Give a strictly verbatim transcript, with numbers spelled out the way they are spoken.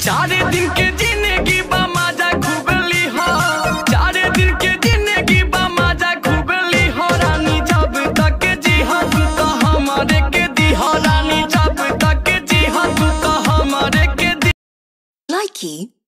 चार दिन के जिंदगी बा मजा खूबली हो, चार दिन के जिंदगी बा मजा खूबली हो। रानी जब तक जी हाँ तू तो हमारे के दी हो, रानी जब तक जी हाँ तू तो हमारे के दी। Likey